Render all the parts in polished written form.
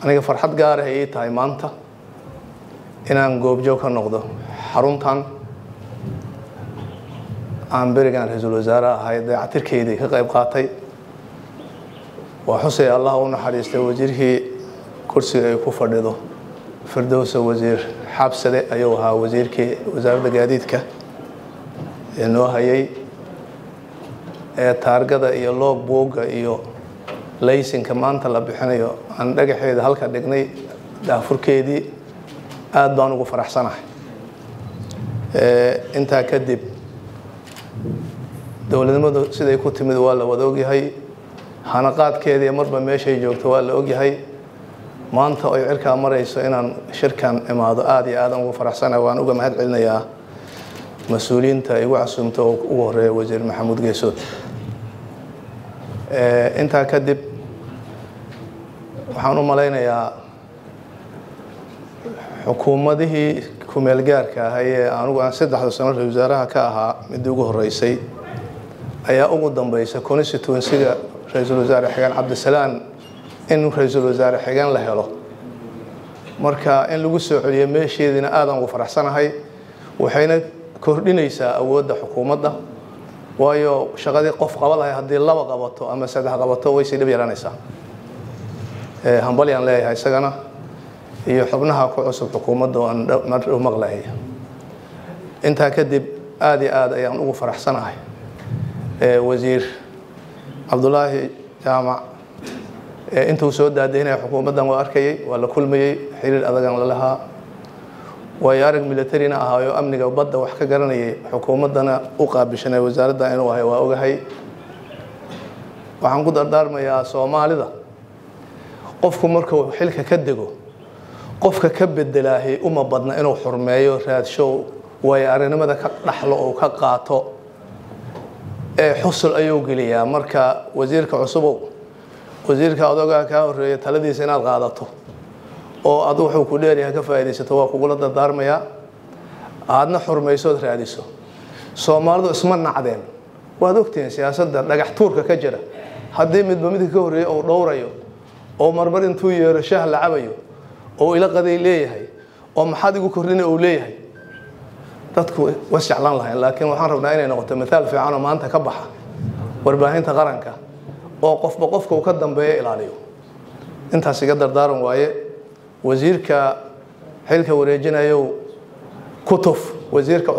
aniga farxad gaar ah ay tahay maanta inaan goobjoog ka noqdo xaruntan aan berigan ra'iisul wasaare ahay dayactirkeedii ka qayb qaatay waa xusay Allah u naxariistay wasiirkii kursiga ay ku fadhido Firdawsa wasiir xabsade ayuu ahaa wasiirkii wasaaradda gaadiidka ee noo hayay taargada iyo logboga iyo laysinka maanta la bixinayo aan dhagaxeeda halka dhignay daafurkeedii aad baan ugu faraxsanahay inta kadib dawladnimadu siday ku timid waa la wada ogyahay hanaqaadkeedii marba meeshay joogto waa la ogyahay maanta oo cirka marayso inaan shirkan imaado aad iyo aad ugu faraxsanahay waan uga mahad celinayaa mas'uuliyiinta igu casuumto ugu horeeyay wasiir Maxamuud Geesood inta kadib waxaan u maleynayaa xukuumadihii ku meel gaarka ah ee anigu aan 3 sano ra'iisul wasaaraha ka ahaa mid ugu horeysay ayaa ugu dambeysay constituency-ga ra'iisul wasaare xigeen Cabdisalaam in ra'iisul wasaare xigeen la helo marka in lagu soo celiyo meesheedina aad aan ugu faraxsanahay waxayna kordhinaysaa awoodda xukuumadda waayo shaqadii qof qabalahay hadii laba qabato ama saddex qabato way si dhib yaranaysaa hambalyan leeyahay isagana iyo xubnaha ku cusub xukuumadda oo aan maqlahay inta kadib aad iyo aad ayaan ugu faraxsanahay wasiir Abdullaahi Jaamac intuu soo daadeynay xukuumaddan waa arkayay waa la kulmayay xiriir adagan la lahaa way arag militarina ahaayo amniga badda wax ka garanayay xukuumaddana u qaabishanay wasaaradda inuu ahay waa ogahay waxaan ku dardaarmayaa Soomaalida qofku markuu xilka ka dego qofka ka bedelaahay uma badna inuu xurmeeyo raadshow way arinimada ka dhaxlo oo ka qaato xusul ayuu geliyaa marka wasiirka cusub wasiirka odaga ka horeeyay taladiisa inaad qaadato oo aad wuxuu ku dheeryahay ka faa'iideysato waa kugu la dardaarmaya aadna xurmayso raadiso Soomaalidu isma nacdeen waad ogtiin siyaasadda dhagax tuurka ka jira hadii midba midka ka horeeyay oo dhowrayo oo marmar intuu yeero shaah la cabayo oo ila qaday leeyahay oo maxad igu kordhinay oo leeyahay dadku wasaclan lahayn laakiin waxaan rabnaa inay noqoto midaal fiican oo maanta ka baxa warbaahinta qaranka oo qofba qofka uu ka dambeeyo ilaaliyo intaas iga dardaaran waaye wasiirka xilka wareejinayo kutuf wasiirka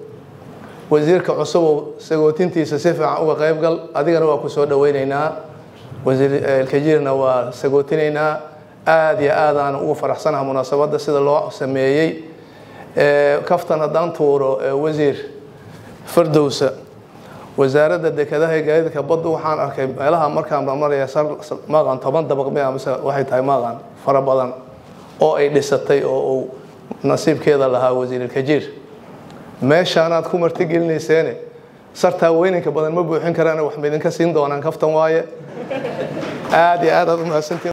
cusub sagootintiisa si fiican uga qayb gal adigana waa ku soo dhaweynaynaa wasiir Kajiirna waa sagootineynaa aad iyo aad aan ugu faraxsanahay munaasabada sida loo sameeyay kaftan haddaan tuuro wasiir Firdawsa wasaaradda dekedaha iyo gaadiidka badda waxaan arkay meelaha markaan maraya maqan 10 dabaq ama waxay tahay maqan fara badan oo ay dhisatay oo nasiibkeeda lahaa wasiir Kajiir meeshaanaad ku martigelinayseene sarta weynanka badan ma buuxin karaan wax midin ka siin doonaan kaftan waaye aad iyo aad u mahadsantiin